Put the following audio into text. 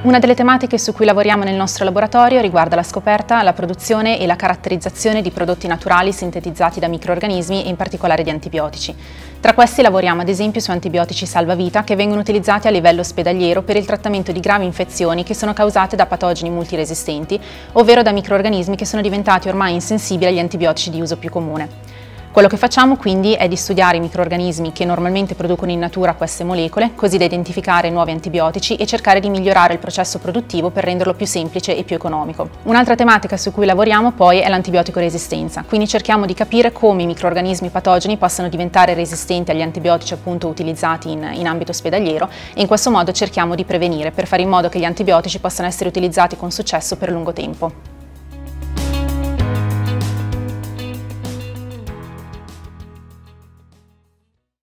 Una delle tematiche su cui lavoriamo nel nostro laboratorio riguarda la scoperta, la produzione e la caratterizzazione di prodotti naturali sintetizzati da microrganismi e in particolare di antibiotici. Tra questi lavoriamo ad esempio su antibiotici salvavita che vengono utilizzati a livello ospedaliero per il trattamento di gravi infezioni che sono causate da patogeni multiresistenti, ovvero da microrganismi che sono diventati ormai insensibili agli antibiotici di uso più comune. Quello che facciamo quindi è di studiare i microrganismi che normalmente producono in natura queste molecole, così da identificare nuovi antibiotici e cercare di migliorare il processo produttivo per renderlo più semplice e più economico. Un'altra tematica su cui lavoriamo poi è l'antibiotico resistenza, quindi cerchiamo di capire come i microrganismi patogeni possano diventare resistenti agli antibiotici appunto utilizzati in ambito ospedaliero e in questo modo cerchiamo di prevenire per fare in modo che gli antibiotici possano essere utilizzati con successo per lungo tempo.